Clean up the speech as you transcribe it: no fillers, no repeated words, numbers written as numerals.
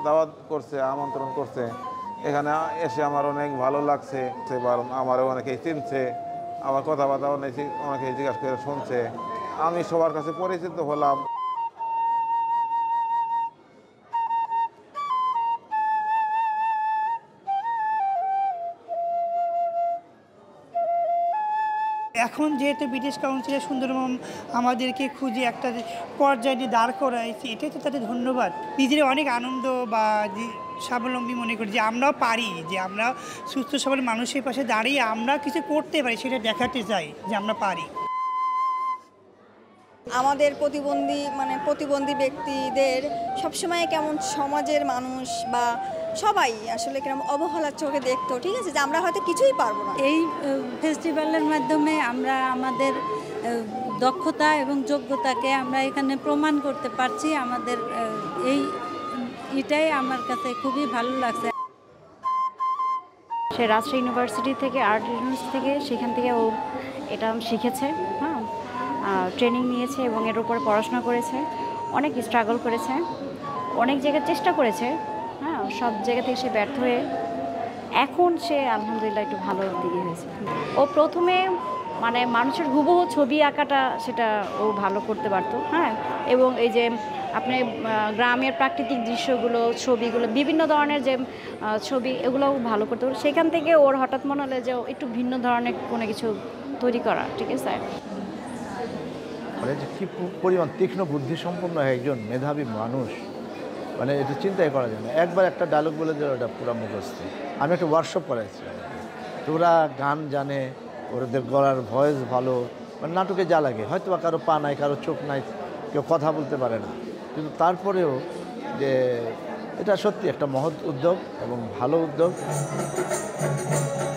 দাওয়াত করছে, আমন্ত্রণ করছে। এখানে এসে আমার অনেক ভালো লাগছে, আমারও অনেকেই চিনছে, আমার কথাবার্তা অনেকেই জিজ্ঞাসা করে শুনছে, আমি সবার কাছে পরিচিত হলাম। এখন যেহেতু ব্রিটিশ কাউন্সিলে সুন্দরবন আমাদেরকে খুঁজে একটা পর্যায়ে যে দাঁড় করাইছে, এটাই তো তাদের ধন্যবাদ। নিজের অনেক আনন্দ বা স্বাবলম্বী মনে করি যে আমরাও পারি, যে আমরা সুস্থ সবল মানুষের পাশে দাঁড়িয়ে আমরা কিছু করতে পারি, সেটা দেখাতে চাই যে আমরা পারি। আমাদের প্রতিবন্ধী ব্যক্তিদের সবসময় কেমন সমাজের মানুষ বা সবাই আসলে কেমন অবহেলার চোখে দেখতো, ঠিক আছে, যে আমরা হয়তো কিছুই পারবো না। এই ফেস্টিভ্যালের মাধ্যমে আমরা আমাদের দক্ষতা এবং যোগ্যতাকে আমরা এখানে প্রমাণ করতে পারছি। আমাদের এটাই আমার কাছে খুবই ভালো লাগছে। সে রাজশাহী ইউনিভার্সিটি থেকে, আর্ট ইউনিভার্সিটি থেকে, সেখান থেকে ও এটা শিখেছে, হ্যাঁ, ট্রেনিং নিয়েছে এবং এর উপরে পড়াশোনা করেছে, অনেক স্ট্রাগল করেছে, অনেক জায়গায় চেষ্টা করেছে, হ্যাঁ, সব জায়গা থেকে সে ব্যর্থ হয়ে এখন সে আলহামদুলিল্লাহ একটু ভালো দিকে হয়েছে। ও প্রথমে মানুষের হুবহু ছবি আঁকাটা সেটা ও ভালো করতে পারতো, হ্যাঁ, এবং এই যে আপনি গ্রামের প্রাকৃতিক দৃশ্যগুলো, ছবিগুলো, বিভিন্ন ধরনের যে ছবি, এগুলোও ভালো করতে পারতো। সেখান থেকে ওর হঠাৎ মনে হলো যে একটু ভিন্ন ধরনের কোনো কিছু তৈরি করা, ঠিক আছে। যে কী পরিমাণ তীক্ষ্ণ বুদ্ধিসম্পন্ন একজন মেধাবী মানুষ, এটা চিন্তাই করা যায় না। একবার একটা ডায়লগ বলে দিল, ওটা পুরো মুখস্থ। আমি একটা ওয়ার্কশপ করাইছিলাম, তো ওরা গান জানে, ওদের গলার ভয়েস ভালো, নাটকে যা লাগে, হয়তো বা কারো পা নাই, কারো চোখ নাই, কেউ কথা বলতে পারে না, কিন্তু তারপরেও যে এটা সত্যি একটা মহৎ উদ্যোগ এবং ভালো উদ্যোগ।